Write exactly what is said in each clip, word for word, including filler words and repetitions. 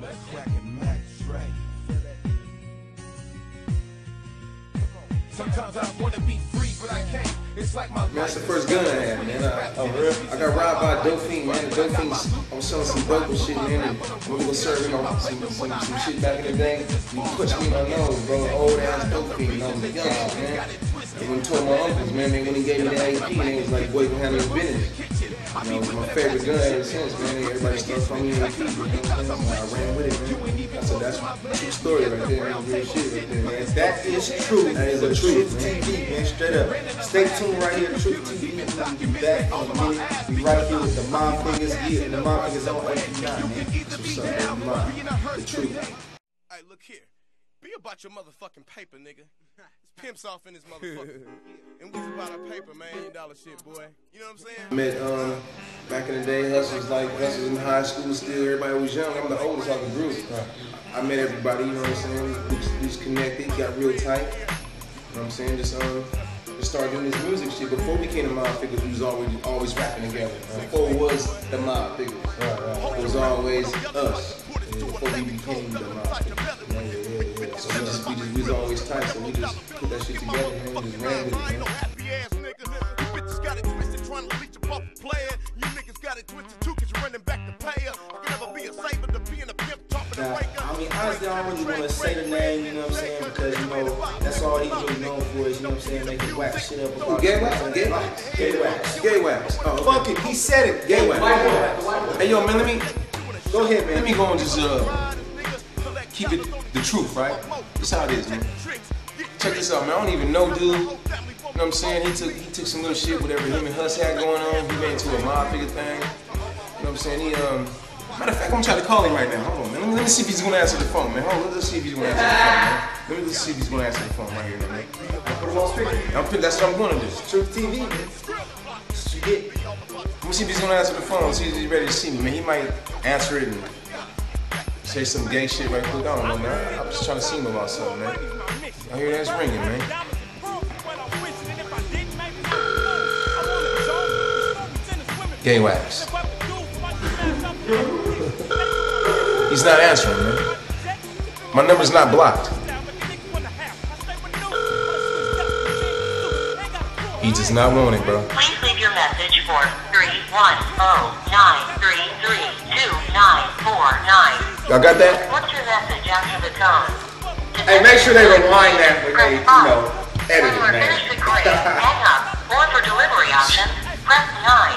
that crackin' Mac Dre. Sometimes I wanna be free, but I can't. It's like my Man, that's the first gun I had, man. I, oh, real? I got robbed by a dope fiend, man. The dope fiends, I was selling some dope and shit, man. And when we was serving, you know, some, some, some shit back in the day, he punched me in my nose, bro. An old ass dope fiend, and I was a young man. And when I told my uncles, man, they when he gave me the A P, and they was like, boy, you can handle your business. You know, it was my favorite gun ever since, man. Everybody started calling me A P, you know what I'm saying? I ran with it, man. I said, that's a true story right there, man. Real shit right there, man. That is true. That is the truth, man. T V, man, straight up. Stay tuned right here, Truth T V. We'll be back in a minute. We right here with the Mom Fingers, yeah, and the Mom Fingers on eighty-nine, man. What's up, man? Mom, the truth. Hey, look here. Be about your motherfucking paper, nigga. It's pimps off in this motherfucker. And we about our paper, man. Eight dollar shit, boy. You know what I'm saying? I met, um, back in the day, hustlers like hustlers in high school still, everybody was young. I'm the oldest of the group. I met everybody, you know what I'm saying? We just, we just connected, got real tight. You know what I'm saying? Just, um, just started doing this music shit. Before we became the Mob Figures, we was always, always rapping together. Before it was the Mob Figures. It was always us. Before we became the Mob Figures. Yeah, yeah, yeah. So we just, we just, we was always tight, so we just put that shit together, man. We just ran with it, man. Now, I mean, honestly, I don't really want to say the name, you know what I'm saying, because, you know, that's all he's really known for is, you know what I'm saying, making whack shit up about Gay Wax? Gay Wax? Gay Wax. Gay Wax. Oh, okay. Fuck it, he said it. Gay Wax. Hey, yo, man, let me, Go ahead, man. let me go and just, uh, keep it the truth, right? This how it is, man. Check this out, man. I don't even know dude. You know what I'm saying? He took he took some little shit, whatever him and Hus had going on. He made it to a Mob Figure thing. You know what I'm saying? He um matter of fact, I'm gonna try to call him right now. Hold on, man. Let me, let me see if he's gonna answer the phone, man. Hold on, let's see if he's gonna answer the phone, man. Let me let's see if he's gonna answer the phone right here, man. Put him on speaker. I'm, that's what I'm gonna do. Truth T V, man. That's what you get. Let me see if he's gonna answer the phone. See if he's ready to see me, man. He might answer it and say some gay shit right quick. I don't know, man. I'm just trying to see him about something, man. I hear that's ringing, man. Gay Wax. He's not answering, man. My number's not blocked. He does not want it, bro. Please leave your message for three one zero nine three three two nine four nine. Y'all got that? What's your message after the tone? Hey, make sure they rewind that when they, you know, edit it, When we're man. finished recording, hang up. Or for delivery options, press nine.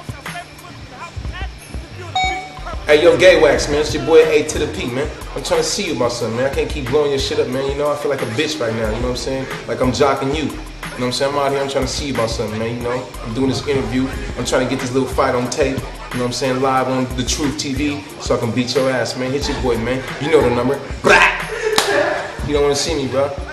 Hey, yo, Gay Wax, man. It's your boy A to the P, man. I'm trying to see you about something, man. I can't keep blowing your shit up, man. You know, I feel like a bitch right now. You know what I'm saying? Like I'm jocking you. You know what I'm saying? I'm out here. I'm trying to see you about something, man. You know, I'm doing this interview. I'm trying to get this little fight on tape. You know what I'm saying? Live on the Truth T V, so I can beat your ass, man. Hit your boy, man. You know the number. Blah! You don't want to see me, bro.